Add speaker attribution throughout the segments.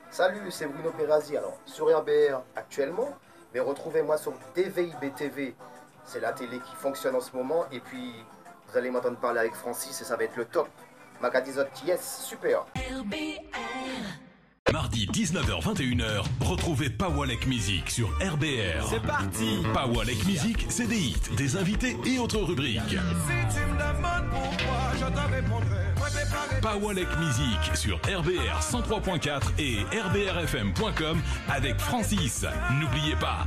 Speaker 1: Salut, c'est Bruno Perazzi. Alors, sur RBR actuellement, mais retrouvez-moi sur DVIB TV. C'est la télé qui fonctionne en ce moment. Et puis, vous allez m'entendre parler avec Francis et ça va être le top. Macadizot, yes, super.
Speaker 2: Mardi 19h-21h, retrouvez Pawalek Music sur RBR.
Speaker 3: C'est parti.
Speaker 2: Pawalek Music, c'est des hits, des invités et autres rubriques.
Speaker 3: Si tu me demandes pourquoi, je te répondrai.
Speaker 2: Pawalek Music sur RBR 103.4 et rbrfm.com avec Francis. N'oubliez pas.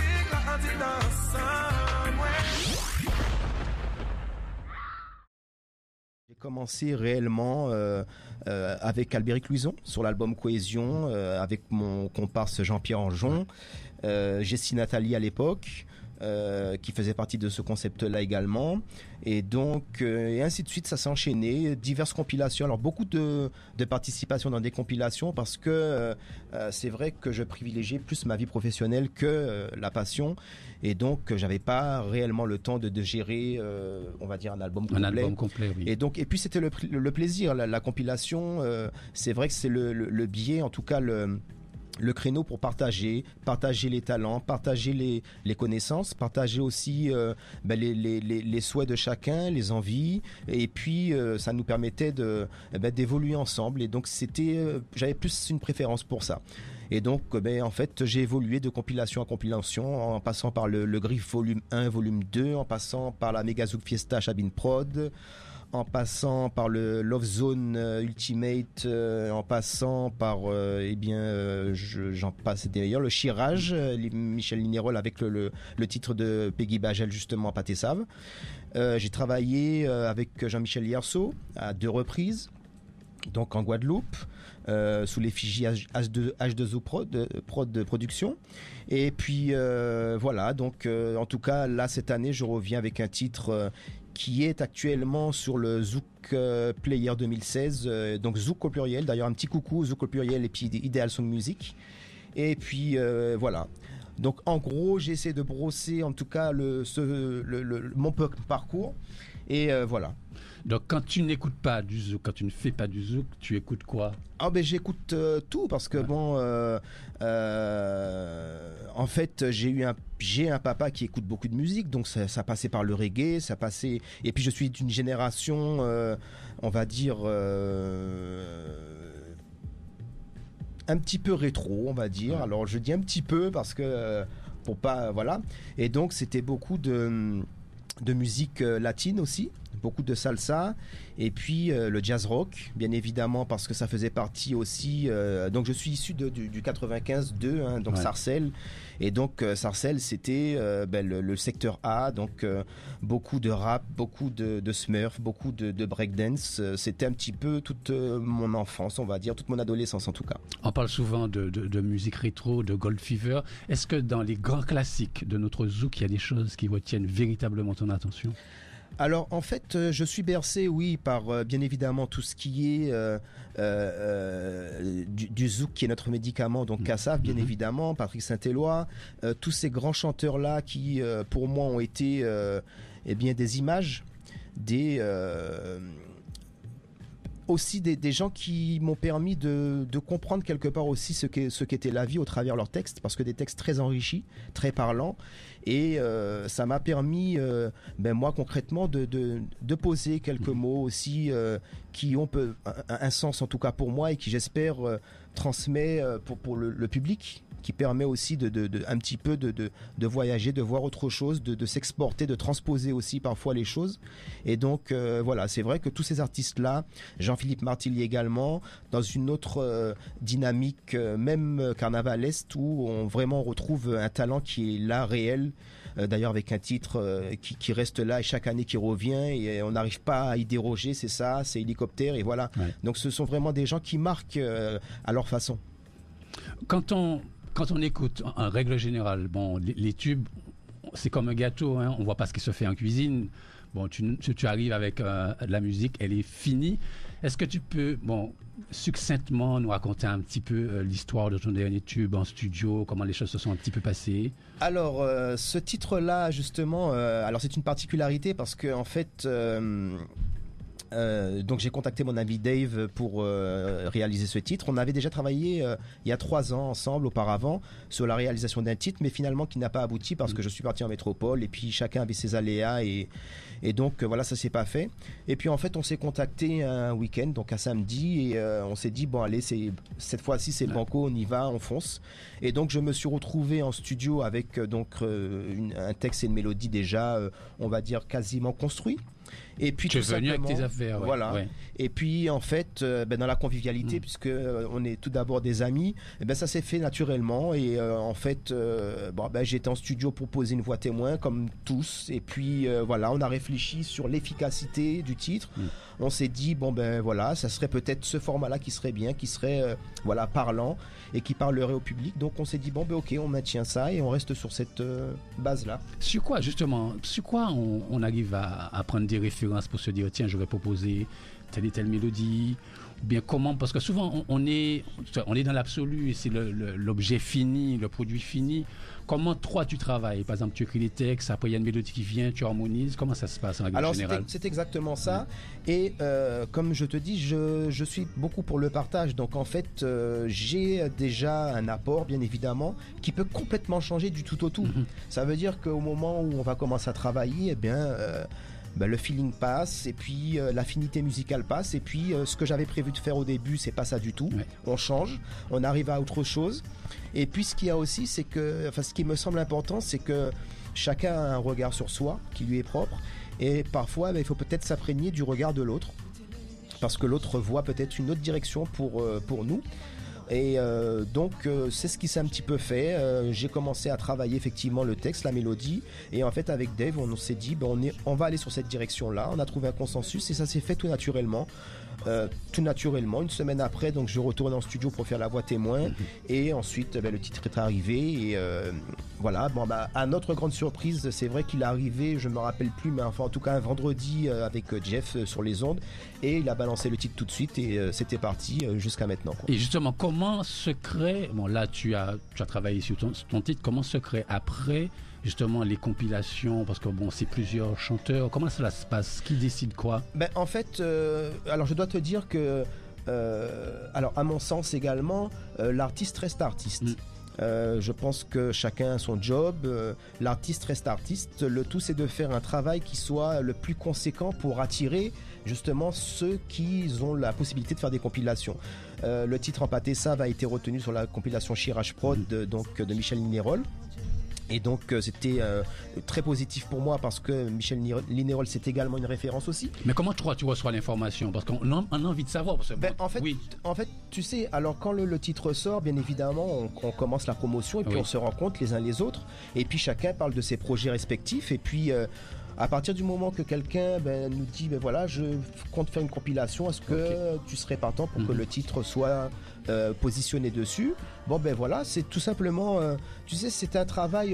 Speaker 4: J'ai commencé réellement avec Albéric Luison sur l'album Cohésion, avec mon comparse Jean-Pierre Anjon, Jessie Nathalie à l'époque, qui faisait partie de ce concept-là également. Et donc, et ainsi de suite, ça s'est enchaîné. Diverses compilations. Alors, beaucoup de participation dans des compilations parce que c'est vrai que je privilégiais plus ma vie professionnelle que la passion. Et donc, j'avais pas réellement le temps de gérer, on va dire, un album complet.
Speaker 5: Un album complet, oui.
Speaker 4: Et puis, c'était le plaisir. La compilation, c'est vrai que c'est le biais, en tout cas, le créneau pour partager les talents, partager les connaissances, partager aussi les souhaits de chacun, les envies, et puis ça nous permettait d'évoluer ensemble. Et donc j'avais plus une préférence pour ça. Et donc en fait j'ai évolué de compilation à compilation en passant par le Griffe volume 1, volume 2, en passant par la Megazouk Fiesta Chabin Prod, en passant par le Love Zone Ultimate, en passant par j'en passe d'ailleurs le Chirage, Michel Lignerol avec le titre de Peggy Bagel justement Pâté Save. J'ai travaillé avec Jean-Michel Hierceau à 2 reprises, donc en Guadeloupe, sous l'effigie H2O Prod Production. Et puis voilà, donc en tout cas là cette année je reviens avec un titre qui est actuellement sur le Zouk Player 2016, donc Zouk au pluriel, d'ailleurs un petit coucou Zouk au pluriel et puis Ideal Sound Music. Et puis voilà. Donc en gros j'essaie de brosser en tout cas mon parcours et voilà.
Speaker 5: Donc quand tu n'écoutes pas du zouk, quand tu ne fais pas du zouk, tu écoutes quoi?
Speaker 4: Ah ben j'écoute tout parce que en fait j'ai un papa qui écoute beaucoup de musique, donc ça passait par le reggae, ça passait, et puis je suis d'une génération on va dire un petit peu rétro, on va dire. Alors je dis un petit peu parce que pour pas voilà, et donc c'était beaucoup de musique latine aussi, beaucoup de salsa, et puis le jazz rock, bien évidemment, parce que ça faisait partie aussi. Donc je suis issu du 95-2, hein, donc ouais. Sarcelles, et donc Sarcelles c'était le secteur A, donc beaucoup de rap, beaucoup de smurf, beaucoup de breakdance. C'était un petit peu toute mon enfance, on va dire, toute mon adolescence en tout cas.
Speaker 5: On parle souvent de musique rétro, de Gold Fever. Est-ce que dans les grands classiques de notre zouk, il y a des choses qui retiennent véritablement ton attention?
Speaker 4: Alors en fait je suis bercé oui par bien évidemment tout ce qui est du zouk qui est notre médicament, donc Kassav bien évidemment, Patrick Saint-Éloi, tous ces grands chanteurs là qui pour moi ont été des images, aussi des gens qui m'ont permis de comprendre quelque part aussi ce qu'était la vie au travers leurs textes, parce que des textes très enrichis, très parlants, et ça m'a permis moi concrètement de poser quelques mots aussi qui ont un sens en tout cas pour moi, et qui j'espère transmet pour le public, qui permet aussi un petit peu de voyager, de voir autre chose, de s'exporter, de transposer aussi parfois les choses. Et donc voilà, c'est vrai que tous ces artistes-là, Jean-Philippe Martilly également, dans une autre dynamique, même carnavalesque, où on vraiment retrouve un talent qui est là, réel, d'ailleurs avec un titre qui reste là et chaque année qui revient, et on n'arrive pas à y déroger, c'est ça, c'est Hélicoptère, et voilà. Ouais. Donc ce sont vraiment des gens qui marquent à leur façon.
Speaker 5: Quand on écoute, en règle générale, les tubes, c'est comme un gâteau, hein, on voit pas ce qui se fait en cuisine. Bon, tu arrives avec la musique, elle est finie. Est-ce que tu peux, succinctement nous raconter un petit peu l'histoire de ton dernier tube en studio, comment les choses se sont un petit peu passées?
Speaker 4: Alors, ce titre-là, justement, alors c'est une particularité parce que en fait, Donc j'ai contacté mon ami Dave pour réaliser ce titre. On avait déjà travaillé il y a 3 ans ensemble auparavant sur la réalisation d'un titre, mais finalement qui n'a pas abouti parce que je suis parti en métropole et puis chacun avait ses aléas et donc voilà, ça s'est pas fait. Et puis en fait on s'est contacté un week-end, donc un samedi, et on s'est dit bon allez, cette fois-ci c'est banco, on y va, on fonce. Et donc je me suis retrouvé en studio avec un texte et une mélodie déjà, on va dire quasiment construit. Et puis
Speaker 5: tu es venu avec tes affaires,
Speaker 4: voilà.
Speaker 5: Ouais.
Speaker 4: Et puis en fait, dans la convivialité, puisque on est tout d'abord des amis, ça s'est fait naturellement. Et en fait, j'étais en studio pour poser une voix témoin comme tous. Et puis voilà, on a réfléchi sur l'efficacité du titre. On s'est dit ça serait peut-être ce format-là qui serait bien, qui serait parlant et qui parlerait au public. Donc on s'est dit ok, on maintient ça et on reste sur cette base-là.
Speaker 5: Sur quoi justement, on arrive à prendre des références pour se dire tiens, je vais proposer telle et telle mélodie, ou bien comment, parce que souvent on est dans l'absolu et c'est l'objet fini, le produit fini. Comment toi tu travailles? Par exemple, tu écris les textes, après il y a une mélodie qui vient, tu harmonises. Comment ça se passe en règle générale?
Speaker 4: Alors c'est exactement ça. Et comme je te dis, je suis beaucoup pour le partage. Donc en fait, j'ai déjà un apport, bien évidemment, qui peut complètement changer du tout au tout. Ça veut dire qu'au moment où on va commencer à travailler, le feeling passe et puis l'affinité musicale passe et puis ce que j'avais prévu de faire au début, c'est pas ça du tout. On change, on arrive à autre chose. Et puis ce qu'il y a aussi, c'est que, ce qui me semble important, c'est que chacun a un regard sur soi qui lui est propre et parfois il faut peut-être s'imprégner du regard de l'autre parce que l'autre voit peut-être une autre direction pour nous. Et donc c'est ce qui s'est un petit peu fait. J'ai commencé à travailler effectivement le texte, la mélodie, et en fait avec Dave on s'est dit on va aller sur cette direction là. On a trouvé un consensus et ça s'est fait tout naturellement. Une semaine après, donc je retourne en studio pour faire la voix témoin et ensuite le titre est arrivé et à notre grande surprise, c'est vrai qu'il est arrivé, je me rappelle plus, mais enfin en tout cas un vendredi avec Jeff sur les ondes, et il a balancé le titre tout de suite et c'était parti jusqu'à maintenant, quoi.
Speaker 5: Et justement, comment se crée, là tu as travaillé sur ton titre, comment se crée après justement les compilations, parce que c'est plusieurs chanteurs, comment cela se passe, qui décide quoi? En
Speaker 4: fait, alors je dois te dire que à mon sens également, l'artiste reste artiste. Je pense que chacun a son job, l'artiste reste artiste, le tout c'est de faire un travail qui soit le plus conséquent pour attirer justement ceux qui ont la possibilité de faire des compilations. Le titre Empâté Save a été retenu sur la compilation Chirage Prod de Michel Linérolle. Et donc c'était très positif pour moi parce que Michel Linérolle c'est également une référence aussi.
Speaker 5: Mais comment tu reçois l'information? Parce qu'on a envie de savoir. Parce que,
Speaker 4: en fait, tu sais, alors quand le titre sort, bien évidemment, on commence la promotion et puis on se rencontre les uns les autres. Et puis chacun parle de ses projets respectifs. Et puis à partir du moment que quelqu'un nous dit je compte faire une compilation, est-ce que tu serais partant pour que le titre soit positionné dessus? C'est tout simplement, tu sais, c'est un travail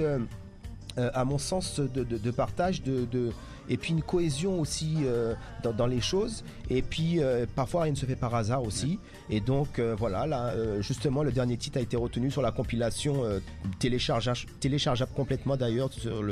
Speaker 4: à mon sens de partage, et puis une cohésion aussi dans les choses, et puis parfois rien ne se fait par hasard aussi. Et donc justement le dernier titre a été retenu sur la compilation téléchargeable complètement d'ailleurs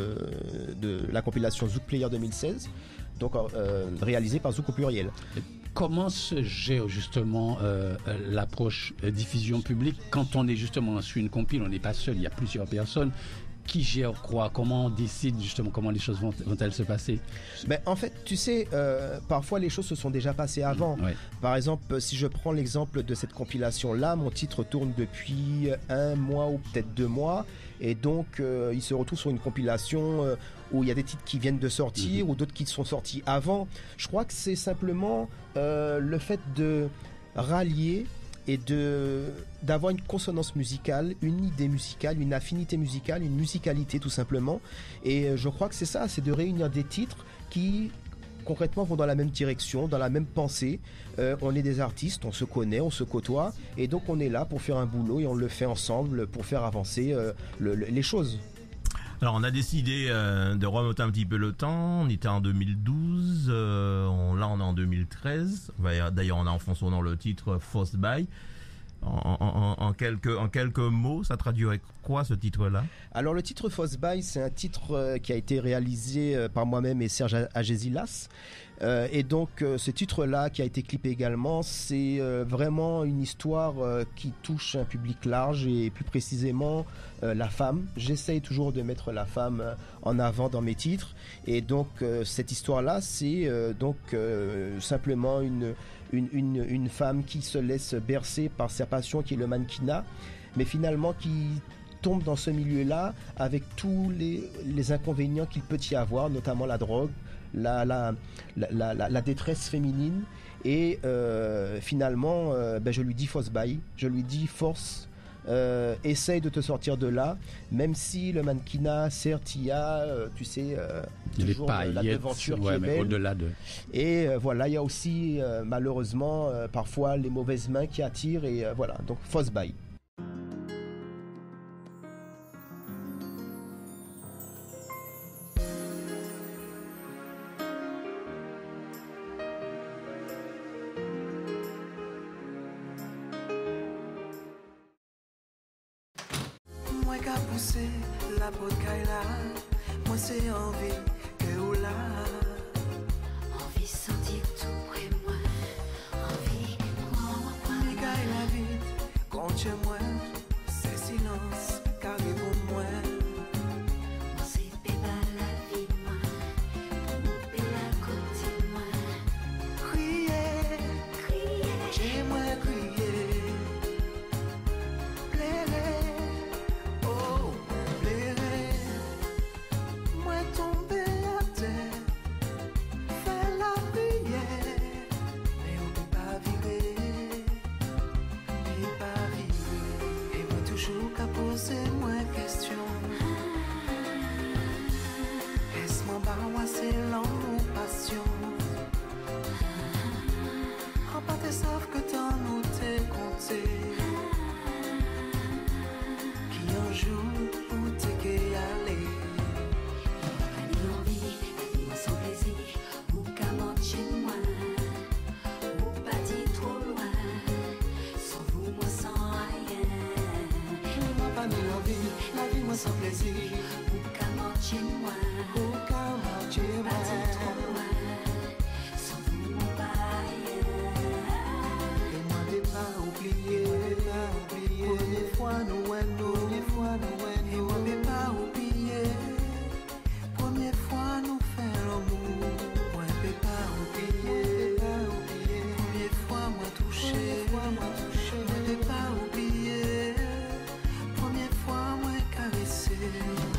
Speaker 4: de la compilation Zouk Player 2016, donc réalisée par Zouk au pluriel.
Speaker 5: Comment se gère justement l'approche diffusion publique quand on est justement sur une compile, on n'est pas seul, il y a plusieurs personnes? Qui gère quoi? Comment on décide justement comment les choses vont-elles se passer?
Speaker 4: En fait, tu sais, parfois les choses se sont déjà passées avant. Par exemple, si je prends l'exemple de cette compilation-là, mon titre tourne depuis 1 mois ou peut-être 2 mois. Et donc, il se retrouve sur une compilation où il y a des titres qui viennent de sortir ou d'autres qui sont sortis avant. Je crois que c'est simplement le fait de rallier et d'avoir une consonance musicale, une idée musicale, une affinité musicale, une musicalité tout simplement. Et je crois que c'est ça, c'est de réunir des titres qui concrètement vont dans la même direction, dans la même pensée. On est des artistes, on se connaît, on se côtoie, et donc on est là pour faire un boulot et on le fait ensemble pour faire avancer les choses.
Speaker 6: Alors on a décidé de remonter un petit peu le temps. On était en 2012, là on est en 2013. D'ailleurs on a enfoncé dans le titre Force By. En quelques mots, ça traduirait quoi ce titre-là?
Speaker 4: Alors le titre Force By, c'est un titre qui a été réalisé par moi-même et Serge Agésilas. Et donc ce titre-là qui a été clippé également, c'est vraiment une histoire qui touche un public large et plus précisément la femme. J'essaye toujours de mettre la femme en avant dans mes titres et donc cette histoire-là, c'est donc simplement une femme qui se laisse bercer par sa passion qui est le mannequinat, mais finalement qui tombe dans ce milieu-là avec tous les inconvénients qu'il peut y avoir, notamment la drogue, la détresse féminine et finalement je lui dis fausse bail, je lui dis force, essaye de te sortir de là, même si le mannequinat certes il y a tu sais toujours la devanture qui est belle,
Speaker 5: au-delà de...
Speaker 4: et voilà il y a aussi malheureusement parfois les mauvaises mains qui attirent et voilà donc fausse bail.
Speaker 3: Moi qui a poussé la porte là, moi c'est envie que ou là.
Speaker 7: Envie sentir tout près moi, envie moi.
Speaker 3: Mais quand la vie, compte chez moi, c'est silence, carré pour moi.
Speaker 7: Moi c'est péba la vie moi, pour nous la côté moi.
Speaker 3: Crier,
Speaker 7: Crier,
Speaker 3: j'ai moi crier. Plairer, oh, plairer. Moi tomber à terre, faire la prière. Mais on peut pas vivre, mais pas vivre. Et moi toujours qu'à poser moi question. Est-ce mon bar moi c'est l'en passion? En pas tes savent que t'en nous t'es compté. Qui un jour où t'es qu'y aller.
Speaker 7: ni envie, ni sans plaisir, ou qu'à monter chez moi, ou pas dit trop loin, sans vous moi sans rien.
Speaker 3: Moi pas ni l'envie, la vie moi sans plaisir.
Speaker 7: Ou qu'à monter chez moi,
Speaker 3: Au cas où tu es
Speaker 7: pas dit trop loin, sans vous moi pas rien.
Speaker 3: et moi n'ai pas oublié. Première fois nous et moi n'ai pas oublié. Première fois nous faire l'amour. Moi n'ai pas oublié. Première fois moi touché. Moi n'ai pas oublié. Première fois moi caressé.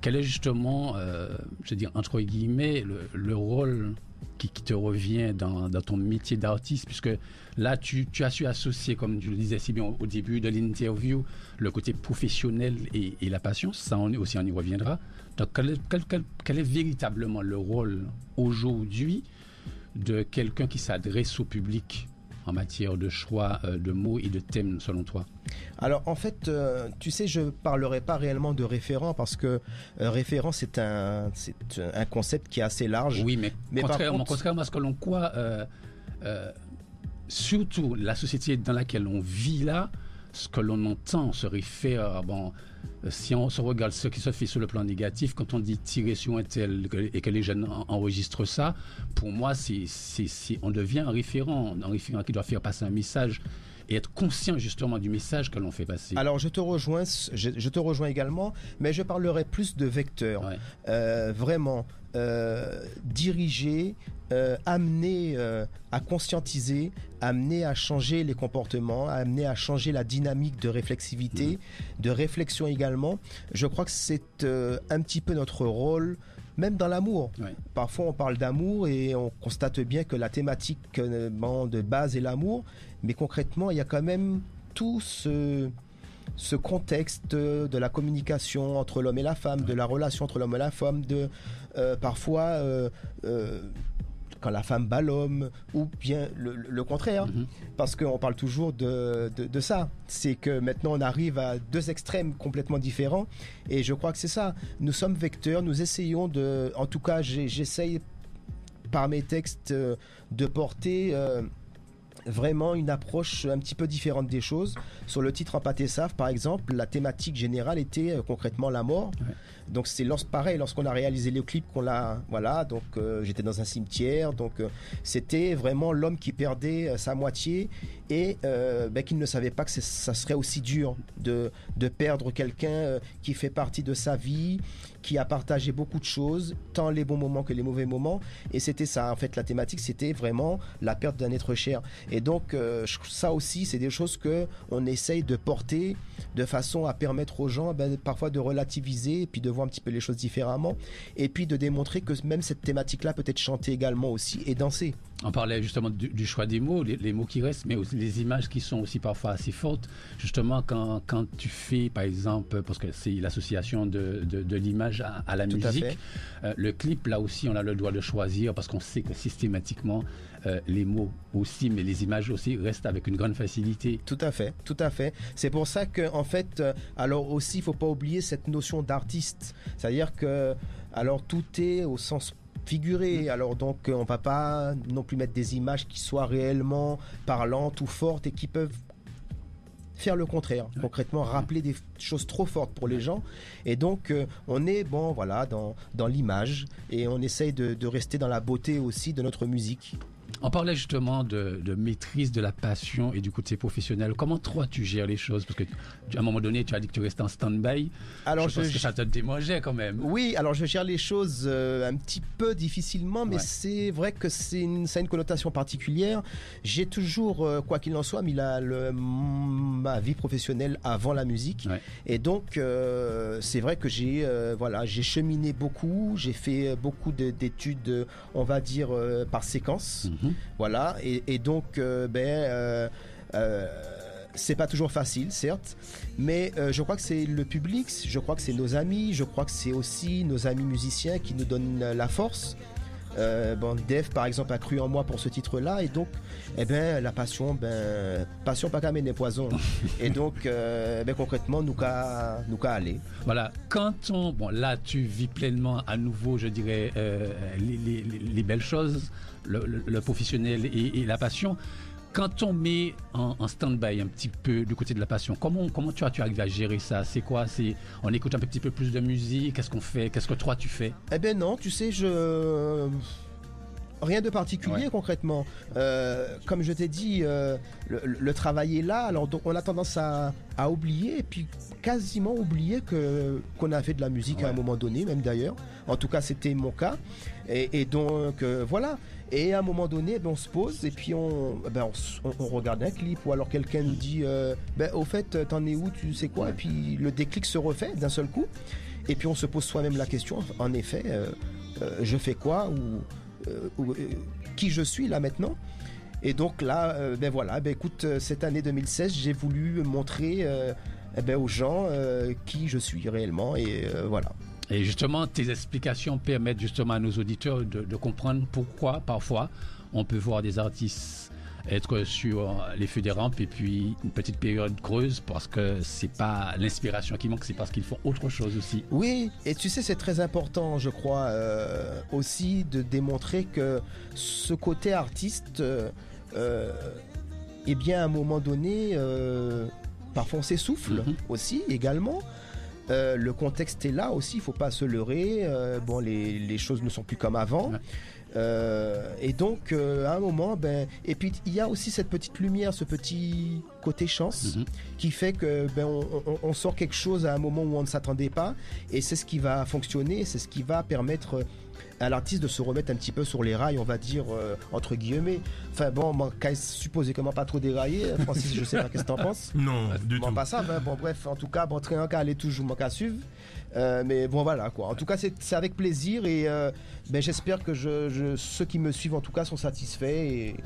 Speaker 5: quel est justement, je veux dire, entre guillemets, le rôle qui te revient dans ton métier d'artiste, puisque là, tu as su associer, comme je le disais si bien au début de l'interview, le côté professionnel et la passion. Ça, on y reviendra. Donc, quel est véritablement le rôle aujourd'hui de quelqu'un qui s'adresse au public en matière de choix de mots et de thèmes, selon toi?
Speaker 4: Alors en fait, tu sais, je parlerai pas réellement de référent parce que référent c'est un concept qui est assez large.
Speaker 5: Oui, mais contrairement à ce que l'on croit, surtout la société dans laquelle on vit là, ce que l'on entend se réfère, si on se regarde ce qui se fait sur le plan négatif, quand on dit tirer sur un tel et que les jeunes enregistrent ça, pour moi, on devient un référent qui doit faire passer un message et être conscient justement du message que l'on fait passer.
Speaker 4: Alors je te rejoins également, mais je parlerai plus de vecteur. Ouais. Vraiment, diriger, amener à conscientiser, amener à changer les comportements, amener à changer la dynamique de réflexivité, de réflexion également. Je crois que c'est un petit peu notre rôle, même dans l'amour. Ouais. Parfois on parle d'amour et on constate bien que la thématique de base est l'amour, mais concrètement il y a quand même tout ce contexte de la communication entre l'homme et la femme, de la relation entre l'homme et la femme, parfois quand la femme bat l'homme, ou bien le contraire, parce qu'on parle toujours de ça. C'est que maintenant on arrive à deux extrêmes complètement différents, et je crois que c'est ça. Nous sommes vecteurs, nous essayons en tout cas j'essaye par mes textes de porter vraiment une approche un petit peu différente des choses. Sur le titre En pâte et save, par exemple, la thématique générale était concrètement la mort. Ouais. Donc c'est lorsqu'on a réalisé le clip donc j'étais dans un cimetière, donc c'était vraiment l'homme qui perdait sa moitié et qui ne savait pas que ça serait aussi dur de perdre quelqu'un qui fait partie de sa vie, qui a partagé beaucoup de choses, tant les bons moments que les mauvais moments, et c'était ça en fait, la thématique c'était vraiment la perte d'un être cher. Et donc ça aussi c'est des choses que on essaye de porter de façon à permettre aux gens parfois de relativiser et puis de voir un petit peu les choses différemment, et puis de démontrer que même cette thématique là peut être chantée également aussi et dansée.
Speaker 5: On parlait justement du choix des mots, les mots qui restent, mais aussi les images qui sont aussi parfois assez fortes. Justement, quand tu fais, par exemple, parce que c'est l'association de l'image à la musique, le clip, là aussi, on a le droit de choisir parce qu'on sait que systématiquement, les mots aussi, mais les images aussi restent avec une grande facilité.
Speaker 4: Tout à fait. C'est pour ça qu'en fait, alors aussi, il ne faut pas oublier cette notion d'artiste. C'est-à-dire que, alors, tout est au sens figuré, alors donc on ne va pas non plus mettre des images qui soient réellement parlantes ou fortes et qui peuvent faire le contraire, concrètement rappeler des choses trop fortes pour les gens, et donc on est dans l'image et on essaye de rester dans la beauté aussi de notre musique.
Speaker 5: On parlait justement de maîtrise de la passion et du côté professionnel. Comment toi tu gères les choses? Parce qu'à un moment donné, tu as dit que tu restais en stand-by. Alors je pense que ça te démangeait quand même.
Speaker 4: Oui, alors je gère les choses un petit peu difficilement, mais c'est vrai que ça a une connotation particulière. J'ai toujours, quoi qu'il en soit, mis ma vie professionnelle avant la musique. Ouais. Et donc, c'est vrai que j'ai cheminé beaucoup, j'ai fait beaucoup d'études, on va dire, par séquence. Voilà, et donc c'est pas toujours facile, certes, mais je crois que c'est le public, je crois que c'est nos amis, je crois que c'est aussi nos amis musiciens qui nous donnent la force. Def par exemple a cru en moi pour ce titre-là, et donc la passion pas qu'à mener poison, et donc concrètement nous qu'à aller.
Speaker 5: Voilà, là tu vis pleinement à nouveau, je dirais, les belles choses, le professionnel et la passion. Quand on met en stand-by un petit peu du côté de la passion, comment tu arrives à gérer ça? C'est quoi? On écoute un petit peu plus de musique? Qu'est-ce qu'on fait? Qu'est-ce que toi tu fais?
Speaker 4: Non, tu sais, rien de particulier concrètement. Comme je t'ai dit, le travail est là, alors donc on a tendance à oublier, et puis quasiment oublier qu'on a fait de la musique à un moment donné, même d'ailleurs. En tout cas, c'était mon cas. Et donc, voilà. Et à un moment donné, on se pose et puis on regarde un clip, ou alors quelqu'un nous dit au fait, t'en es où, tu sais quoi, et puis le déclic se refait d'un seul coup. Et puis on se pose soi-même la question, en effet, je fais quoi ou qui je suis là maintenant. Et donc là, ben voilà, ben écoute, cette année 2016, j'ai voulu montrer aux gens qui je suis réellement et voilà.
Speaker 5: Et justement, tes explications permettent justement à nos auditeurs de comprendre pourquoi parfois on peut voir des artistes être sur les feux des rampes et puis une petite période creuse parce que c'est pas l'inspiration qui manque, c'est parce qu'ils font autre chose aussi.
Speaker 4: Oui, et tu sais, c'est très important, je crois, aussi de démontrer que ce côté artiste, eh bien, à un moment donné, parfois on s'essouffle aussi, également. Le contexte est là aussi, il ne faut pas se leurrer. Bon, les choses ne sont plus comme avant. Ouais. Et donc, à un moment, et puis il y a aussi cette petite lumière, ce petit côté chance qui fait que on sort quelque chose à un moment où on ne s'attendait pas, et c'est ce qui va fonctionner, c'est ce qui va permettre à l'artiste de se remettre un petit peu sur les rails, on va dire, entre guillemets. Enfin bon, supposé comment pas trop dérailler, Francis, je sais pas qu'est-ce que t'en penses.
Speaker 6: Non, du tout.
Speaker 4: Pas ça, bon bref, en tout cas, très en cas, aller toujours manque à suivre. Mais bon voilà quoi. En tout cas c'est avec plaisir et j'espère que ceux qui me suivent en tout cas sont satisfaits. Et...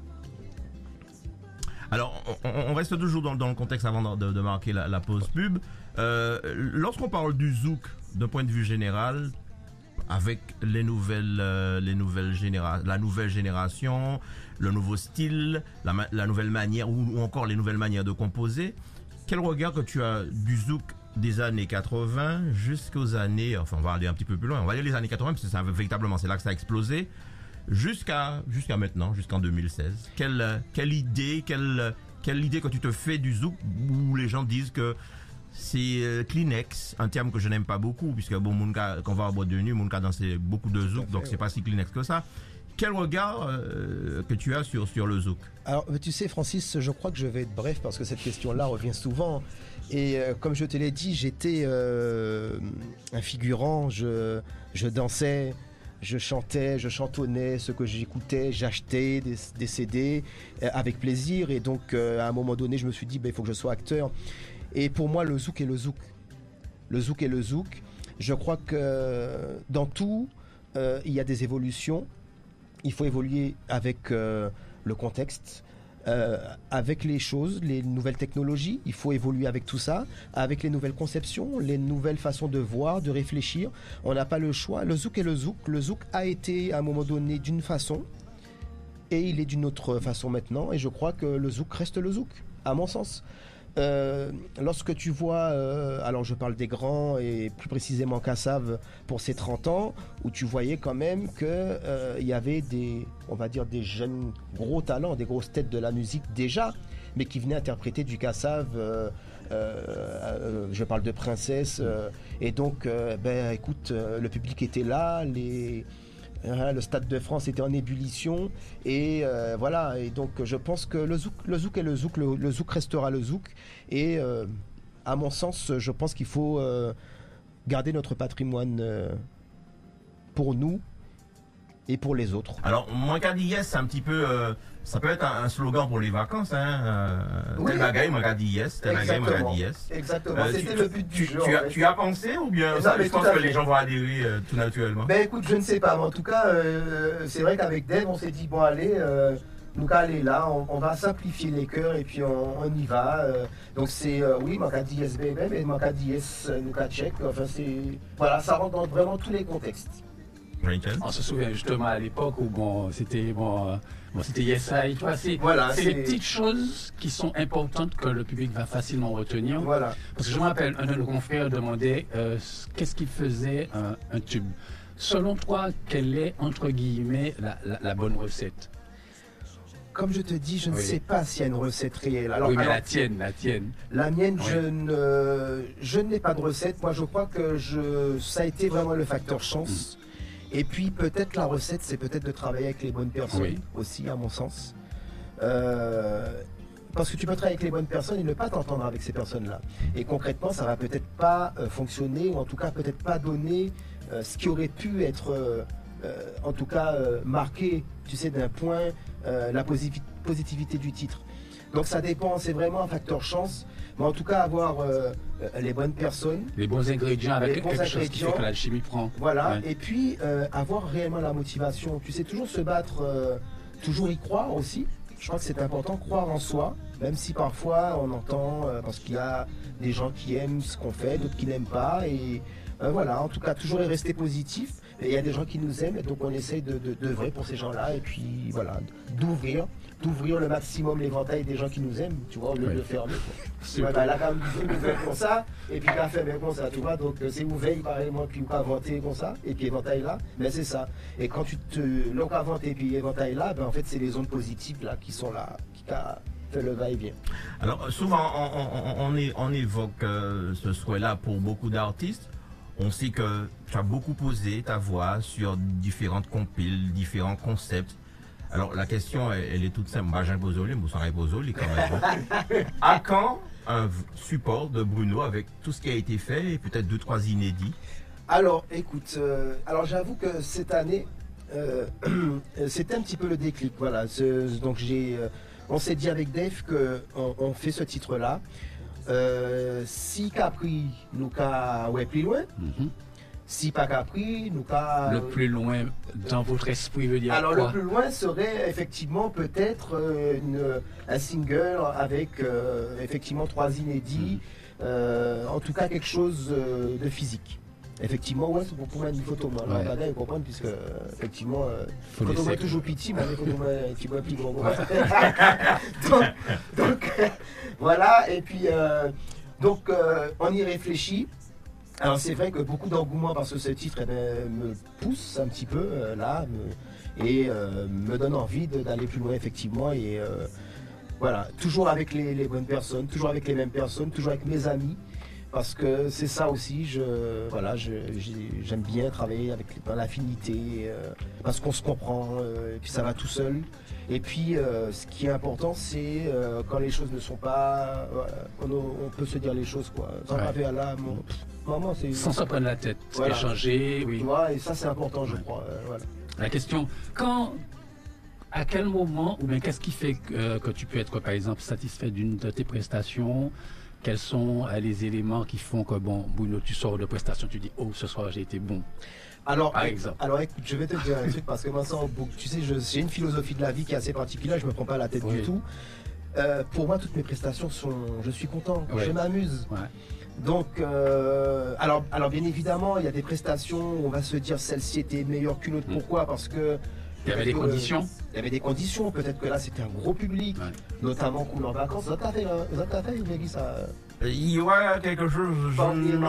Speaker 6: Alors on reste toujours dans le contexte avant de marquer la pause pub. Lorsqu'on parle du zouk d'un point de vue général, avec la nouvelle génération, le nouveau style, la nouvelle manière ou encore les nouvelles manières de composer, quel regard que tu as du zouk des années 80 jusqu'aux années, enfin on va aller un petit peu plus loin, on va aller les années 80 parce que véritablement c'est là que ça a explosé, jusqu'à maintenant, jusqu'en 2016. Quelle idée que tu te fais du zouk où les gens disent que c'est Kleenex, un terme que je n'aime pas beaucoup puisque bon, quand on va à boîte de nuit, mon cas dansait beaucoup de zouk, donc c'est pas si Kleenex que ça. Quel regard que tu as sur le zouk?
Speaker 4: Alors, tu sais, Francis, je crois que je vais être bref parce que cette question-là revient souvent. Et comme je te l'ai dit, j'étais un figurant, je dansais, je chantais, je chantonnais ce que j'écoutais, j'achetais des CD avec plaisir. Et donc, à un moment donné, je me suis dit, il faut que je sois acteur. Et pour moi, le zouk est le zouk. Le zouk est le zouk. Je crois que dans tout, il y a des évolutions. Il faut évoluer avec le contexte, avec les choses, les nouvelles technologies. Il faut évoluer avec tout ça, avec les nouvelles conceptions, les nouvelles façons de voir, de réfléchir. On n'a pas le choix. Le zouk est le zouk. Le zouk a été à un moment donné d'une façon et il est d'une autre façon maintenant. Et je crois que le zouk reste le zouk, à mon sens. Lorsque tu vois, alors je parle des grands et plus précisément Kassav pour ses 30 ans, où tu voyais quand même que il y avait on va dire des jeunes gros talents, des grosses têtes de la musique déjà, mais qui venaient interpréter du Kassav. Je parle de Princesse, et donc, écoute, le public était là, le Stade de France était en ébullition et voilà, et donc je pense que le zouk est le zouk, le zouk restera le zouk et à mon sens je pense qu'il faut garder notre patrimoine pour nous et pour les autres.
Speaker 6: Alors moi qu'a dit yes, c'est un petit peu ça peut être un slogan pour les vacances, hein.
Speaker 1: Oui.
Speaker 6: Tel bagaille, moi qu'a dit yes, tel bagaille, moi qu'a dit yes.
Speaker 1: Exactement, c'était le but du jeu.
Speaker 6: Tu as pensé ou bien je pense que les gens vont adhérer tout naturellement?
Speaker 1: Écoute, je ne sais pas, mais en tout cas, c'est vrai qu'avec Dave, on s'est dit, bon allez, nous allez là, on va simplifier les chœurs et puis on y va. Donc c'est, oui, moi qu'a dit yes baby, mais moi qu'a dit yes, nous qu'a check, enfin voilà, ça rentre dans vraiment tous les contextes.
Speaker 5: On se souvient justement à l'époque où c'était Yes I, tu vois, c'est les petites choses qui sont importantes que le public va facilement retenir.
Speaker 1: Voilà.
Speaker 5: Parce que je me rappelle, un de nos confrères demandait qu'est-ce qui faisait un tube. Selon toi, quelle est entre guillemets la bonne recette?
Speaker 4: Comme je te dis, je ne sais pas s'il y a une recette réelle.
Speaker 5: Alors, la tienne.
Speaker 4: La mienne, je n'ai pas de recette. Moi, je crois que ça a été vraiment le facteur chance. Et puis peut-être la recette, c'est peut-être de travailler avec les bonnes personnes aussi, à mon sens. Parce que tu peux travailler avec les bonnes personnes et ne pas t'entendre avec ces personnes-là. Et concrètement, ça va peut-être pas fonctionner, ou en tout cas peut-être pas donner ce qui aurait pu être, en tout cas, marqué, tu sais, d'un point, la positivité du titre. Donc ça dépend, c'est vraiment un facteur chance. Mais en tout cas, avoir les bonnes personnes.
Speaker 5: Les bons ingrédients avec
Speaker 4: Les bons
Speaker 5: quelque chose qui fait
Speaker 4: ingrédients.
Speaker 5: que l'alchimie prend.
Speaker 4: Voilà,
Speaker 5: Ouais.
Speaker 4: et puis avoir réellement la motivation. Tu sais, toujours se battre, toujours y croire aussi. Je crois que c'est important, croire en soi, même si parfois on entend, parce qu'il y a des gens qui aiment ce qu'on fait, d'autres qui n'aiment pas. Et voilà, en tout cas, toujours y rester positif. Et il y a des gens qui nous aiment, et donc on essaye d'œuvrer pour ces gens-là. Et puis voilà, d'ouvrir le maximum l'éventail des gens qui nous aiment, tu vois, au lieu de le fermer. Ouais, bah, là, quand même, on ouvert comme ça, et puis qu'à fermer comme ça, tu vois. Donc c'est ouvert, pareillement, puis ou inventer comme ça, et puis éventail là, mais c'est ça. Et quand tu te. Donc inventer, puis éventail là, ben, en fait, c'est les ondes positives là qui sont là, qui fait le va-et-vient.
Speaker 6: Alors souvent on évoque ce souhait-là pour beaucoup d'artistes. On sait que tu as beaucoup posé ta voix sur différentes compiles, différents concepts. Alors la question elle est toute simple. Jean Bozoli, Moussara Bozoli quand même. À quand un support de Bruno avec tout ce qui a été fait et peut-être 2-3 inédits?
Speaker 4: Alors, écoute, alors j'avoue que cette année, c'était un petit peu le déclic. Voilà. Donc on s'est dit avec Dave qu'on fait ce titre-là. Si Capri nous ca ouais plus loin, si pas Capri nous ca
Speaker 5: Le plus loin dans votre esprit veut dire
Speaker 4: alors
Speaker 5: quoi?
Speaker 4: le plus loin serait effectivement peut-être un single avec effectivement 3 inédits, en tout cas quelque chose de physique. Effectivement, ouais, c'est pour une photo, moi. Alors,
Speaker 5: Ouais.
Speaker 4: bagarre, vous comprenez, puisque, effectivement,
Speaker 5: Faut
Speaker 4: quand on
Speaker 5: laisser-
Speaker 4: voit toujours petit, mais quand on voit un petit peu plus gros.
Speaker 5: Ouais.
Speaker 4: donc, voilà, et puis, on y réfléchit. Alors, c'est vrai que beaucoup d'engouement parce que ce titre me pousse un petit peu, me donne envie d'aller plus loin, effectivement, et voilà, toujours avec les bonnes personnes, toujours avec les mêmes personnes, toujours avec mes amis. Parce que c'est ça aussi, j'aime bien travailler dans l'affinité, parce qu'on se comprend, et puis ça va tout seul. Et puis ce qui est important, c'est quand les choses ne sont pas, on peut se dire les choses quoi. Sans
Speaker 5: Ouais.
Speaker 4: graver à l'âme, maman c'est.
Speaker 5: Sans se prendre la tête,
Speaker 4: Voilà.
Speaker 5: échanger, oui.
Speaker 4: Tu vois, et ça c'est important, je crois. Voilà.
Speaker 5: La question, à quel moment, ou bien qu'est-ce qui fait que tu peux être, par exemple, satisfait d'une de tes prestations? Quels sont les éléments qui font que, bon, Bruno, tu sors de prestation, tu dis, oh, ce soir j'ai été bon.
Speaker 4: Alors,
Speaker 5: Par exemple.
Speaker 4: alors écoute, je vais te dire un truc parce que moi, tu sais, j'ai une philosophie de la vie qui est assez particulière, je me prends pas la tête
Speaker 5: Oui.
Speaker 4: du tout. Pour moi, toutes mes prestations je suis content,
Speaker 5: Ouais.
Speaker 4: je m'amuse.
Speaker 5: Ouais.
Speaker 4: Donc, alors bien évidemment, il y a des prestations où on va se dire celle-ci était meilleure qu'une autre. Pourquoi? Parce que
Speaker 5: Il y avait des
Speaker 4: peut-être que
Speaker 5: conditions.
Speaker 4: Il y avait des conditions. Peut-être que là, c'était un gros public,
Speaker 5: Ouais.
Speaker 4: notamment cool en vacances. Ça t'a fait, ça.
Speaker 6: Il y aura quelque chose, je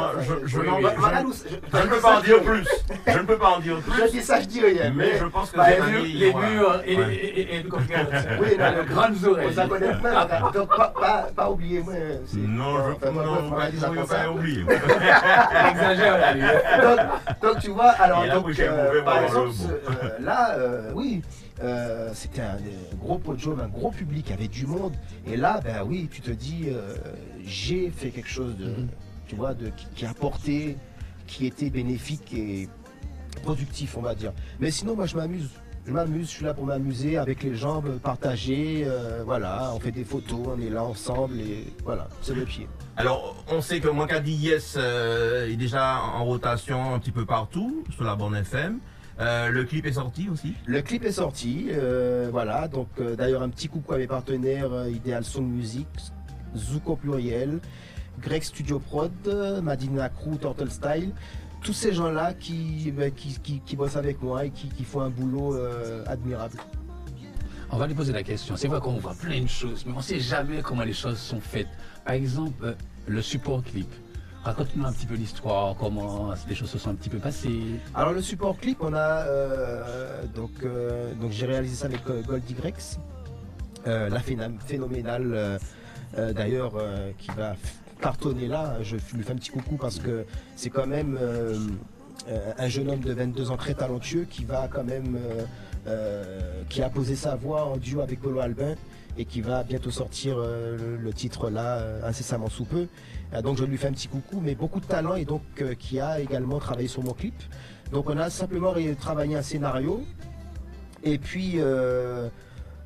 Speaker 6: ne peux pas en dire plus. Je ne peux pas en dire plus.
Speaker 4: Je dis ça, je dis rien.
Speaker 6: Mais je pense que
Speaker 4: Bah,
Speaker 6: cette année, il y aura- Ouais.
Speaker 4: Oui, les grandes oreilles. Ça connaît pas. Donc, pas oublier, moi.
Speaker 6: Non,
Speaker 4: Enfin, moi,
Speaker 6: non,
Speaker 4: on va dire ça comme ça.
Speaker 6: pas oublier.
Speaker 5: Exagère là, lui.
Speaker 4: Donc, tu vois, alors,
Speaker 6: Et là,
Speaker 4: donc,
Speaker 6: oui, j'ai mauvais
Speaker 4: par
Speaker 6: voir le
Speaker 4: exemple, là, oui, c'était un gros podium, un gros public, il y avait du monde. Et là, ben oui, tu te dis, j'ai fait quelque chose de, tu vois, qui a apporté, qui était bénéfique et productif, on va dire. Mais sinon, moi, je m'amuse. Je suis là pour m'amuser avec les gens, partager, voilà, on fait des photos, on est là ensemble et voilà, c'est le pied.
Speaker 6: Alors, on sait que Moncadi Yes est déjà en rotation un petit peu partout sur la bande FM. Le clip est sorti aussi.
Speaker 4: Le clip est sorti, voilà, donc d'ailleurs un petit coucou à mes partenaires Ideal Sound Music, Zouk au pluriel, Greg Studio Prod, Madina Crew, Turtle Style, tous ces gens-là qui bossent avec moi et qui font un boulot admirable.
Speaker 5: On va lui poser la question. C'est vrai qu'on voit plein de choses, mais on ne sait jamais comment les choses sont faites. Par exemple, le support clip. Raconte-nous un petit peu l'histoire, comment les choses se sont un petit peu passées.
Speaker 4: Alors le support clip, on a donc j'ai réalisé ça avec Gold Y, la phénoménale d'ailleurs qui va cartonner là. Je lui fais un petit coucou parce que c'est quand même un jeune homme de 22 ans très talentueux qui va quand même qui a posé sa voix en duo avec Polo Albin et qui va bientôt sortir le titre là incessamment sous peu. Donc je lui fais un petit coucou, mais beaucoup de talent et donc qui a également travaillé sur mon clip. Donc on a simplement travaillé un scénario et puis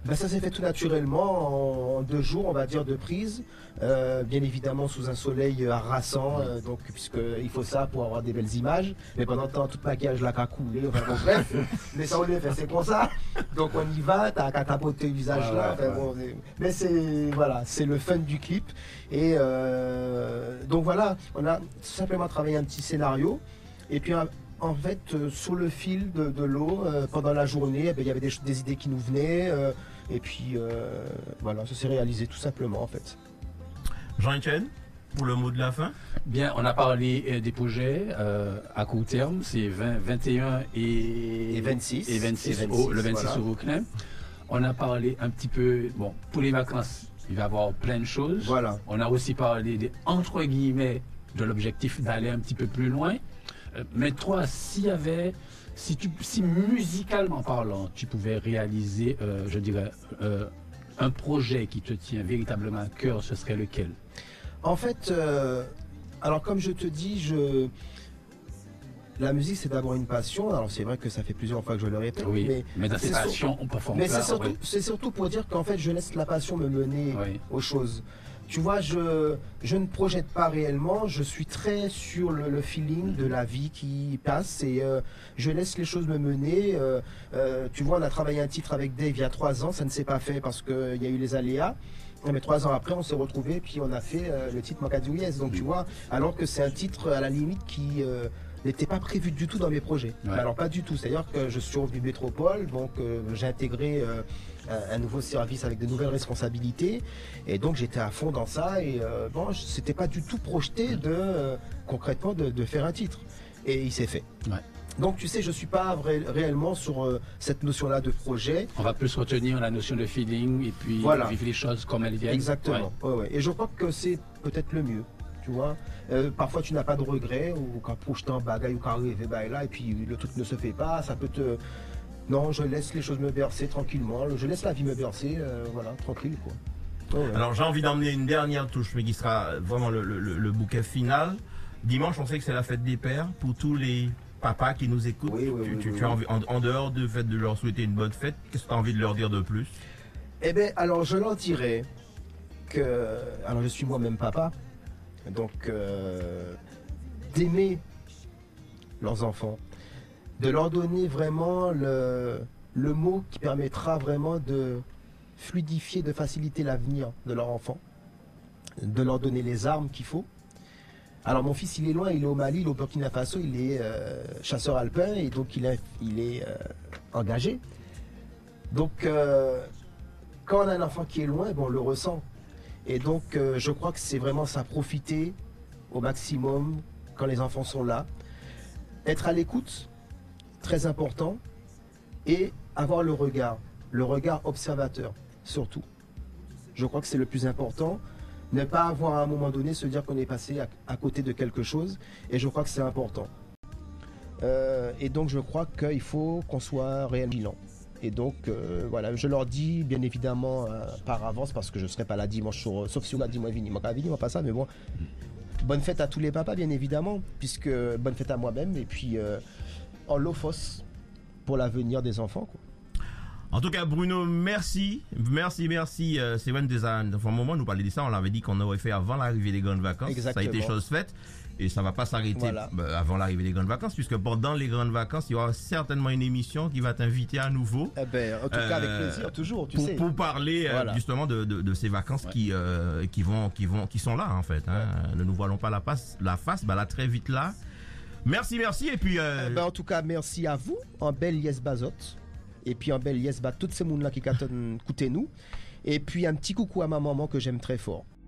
Speaker 4: Ben, ça s'est fait tout naturellement en 2 jours, on va dire, de prise. Bien évidemment sous un soleil harassant, donc puisqu'il faut ça pour avoir des belles images. Mais pendant le temps, tout maquillage là qu'a coulé, enfin bon, bref. Mais ça on les fait, c'est comme ça. Donc on y va, t'as qu'à tapoter le visage là. Enfin, bon, mais c'est le fun du clip. Et donc voilà, on a tout simplement travaillé un petit scénario. Et puis en fait, sur le fil de l'eau, pendant la journée, eh bien, il y avait des idées qui nous venaient. Et puis voilà, ça s'est réalisé tout simplement en fait.
Speaker 6: Jean-Etienne, pour le mot de la fin.
Speaker 5: Bien, on a parlé des projets à court terme, c'est 21 et
Speaker 4: 26.
Speaker 5: le 26
Speaker 4: voilà.
Speaker 5: au Vauclin. On a parlé un petit peu, bon, pour les vacances, il va y avoir plein de choses.
Speaker 4: Voilà.
Speaker 5: On a aussi parlé entre guillemets de l'objectif d'aller un petit peu plus loin. Mais toi, si musicalement parlant, tu pouvais réaliser, je dirais, un projet qui te tient véritablement à cœur, ce serait lequel?
Speaker 4: En fait, alors comme je te dis, la musique c'est d'abord une passion. Alors c'est vrai que ça fait plusieurs fois que je le répète.
Speaker 5: Oui, mais dans ces passions, on peut faire.
Speaker 4: Mais c'est surtout pour dire qu'en fait je laisse la passion me mener aux choses. Tu vois, je ne projette pas réellement, je suis très sur le feeling de la vie qui passe et je laisse les choses me mener. Tu vois, on a travaillé un titre avec Dave il y a 3 ans, ça ne s'est pas fait parce qu'il y a eu les aléas. Mais 3 ans après, on s'est retrouvés puis on a fait le titre Makadou Yes. Donc tu vois, alors que c'est un titre à la limite qui n'était pas prévu du tout dans mes projets.
Speaker 5: Ouais.
Speaker 4: Alors pas du tout, c'est-à-dire que je suis revenu métropole, donc j'ai intégré un nouveau service avec de nouvelles responsabilités et donc j'étais à fond dans ça et bon, c'était pas du tout projeté concrètement de faire un titre et il s'est fait.
Speaker 5: Ouais.
Speaker 4: Donc tu sais, je suis pas réellement sur cette notion-là de projet.
Speaker 5: On va plus retenir la notion de feeling et puis vivre les choses comme elles viennent.
Speaker 4: Exactement. Ouais. Et je crois que c'est peut-être le mieux. Tu vois, parfois tu n'as pas de regrets ou quand projeter un bagaille ou quand rêver là et puis le truc ne se fait pas, ça peut te. Non, je laisse les choses me bercer tranquillement, je laisse la vie me bercer, voilà, tranquille quoi. Ouais.
Speaker 6: Alors j'ai envie d'emmener une dernière touche, mais qui sera vraiment le bouquet final. Dimanche, on sait que c'est la fête des pères pour tous les papas qui nous écoutent. Tu as envie, en dehors du fait de leur souhaiter une bonne fête, qu'est-ce que tu as envie de leur dire de plus?
Speaker 4: Eh bien, alors je leur dirais que. Alors je suis moi-même papa. Donc, d'aimer leurs enfants, de leur donner vraiment le mot qui permettra vraiment de fluidifier, de faciliter l'avenir de leur enfant, de leur donner les armes qu'il faut. Alors mon fils il est loin, il est au Mali, il est au Burkina Faso, il est chasseur alpin et donc il est engagé. Donc quand on a un enfant qui est loin, bon, on le ressent. Et donc, je crois que c'est vraiment ça, profiter au maximum quand les enfants sont là. Être à l'écoute, très important. Et avoir le regard observateur, surtout. Je crois que c'est le plus important. Ne pas avoir à un moment donné se dire qu'on est passé à côté de quelque chose. Et je crois que c'est important. Et donc, je crois qu'il faut qu'on soit réellement vigilant. Et donc, voilà, je leur dis, bien évidemment, par avance, parce que je ne serai pas là dimanche, sauf si on a dit, moi, pas ça, mais bon. Bonne fête à tous les papas, bien évidemment, puisque bonne fête à moi-même, et puis en l'offos pour l'avenir des enfants, quoi.
Speaker 6: En tout cas, Bruno, merci. C'est Wen Desan. Enfin, un moment, nous parlait de ça, on l'avait dit qu'on aurait fait avant l'arrivée des grandes vacances.
Speaker 4: Exactement.
Speaker 6: Ça a été chose faite. Et ça ne va pas s'arrêter avant l'arrivée des grandes vacances, puisque pendant les grandes vacances, il y aura certainement une émission qui va t'inviter à nouveau.
Speaker 4: Eh ben, en tout cas, avec plaisir, toujours, tu sais.
Speaker 6: Pour parler justement de ces vacances qui sont là, en fait. Hein. Ne nous voilons pas la face, là, très vite là. Merci, et puis...
Speaker 4: en tout cas, merci à vous, en belle yes bazot. Et puis en belle yes, toutes ces monde là qui écoutent nous. Et puis un petit coucou à ma maman que j'aime très fort.